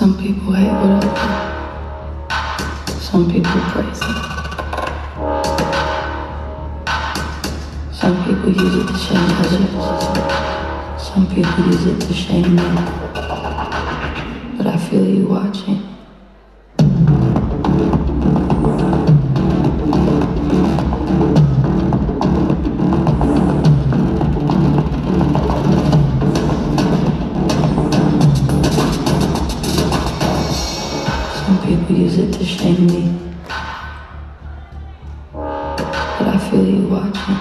Some people hate what I do. Some people praise it. Some people use it to shame others. Some people use it to shame me. But I feel you watching. Some people use it to shame me. But I feel you watching.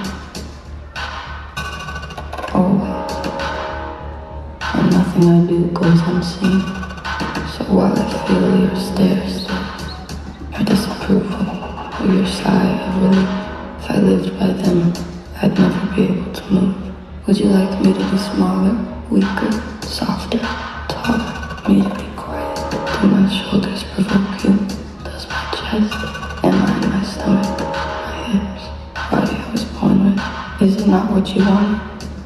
Always. And nothing I do goes unseen. So while I feel your stares, your disapproval, or your sigh of relief, if I lived by them, I'd never be able to move. Would you like me to be smaller, weaker, softer, taller, me to be quiet? Do my shoulders provoke you? Does my chest, am I my stomach, my hips, body I was born with? Is it not what you want?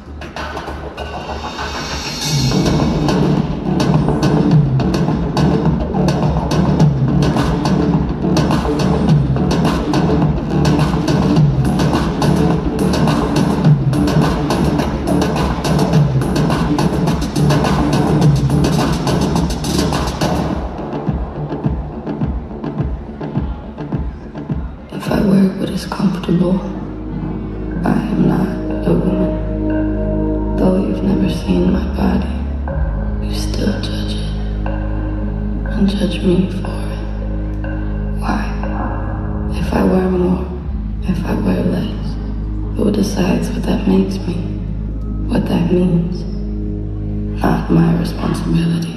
If I wear what is comfortable, I am not a woman. Though you've never seen my body, you still judge it. And judge me for it. Why? If I wear more, if I wear less, who decides what that makes me? What that means? Not my responsibility.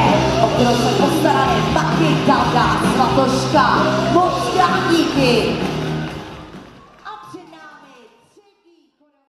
Postarane, Bakienka, Svatoška, moc krátníky.